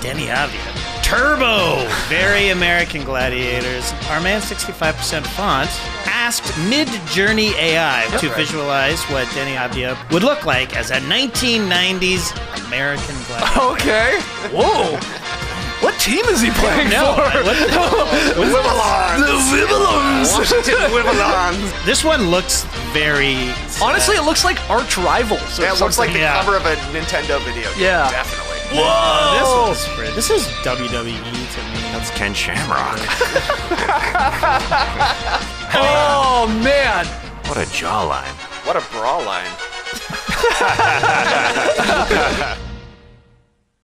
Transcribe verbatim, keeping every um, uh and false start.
Deni Avdija. Turbo! Very American Gladiators. Our man sixty-five percent font asked Mid-Journey A I to right. visualize what Deni Avdija would look like as a nineteen nineties American Gladiator. Okay. Whoa. What team is he playing No, for? what the, The Wibbelons. Washington Wibbelons. this one looks very... Honestly, it looks like arch rivals. or Yeah, it looks like something. the Yeah. cover of a Nintendo video game. Yeah. Definitely. Whoa! This, one's pretty- this is W W E to me. That's Ken Shamrock. Oh, man. What a jawline. What a bra line.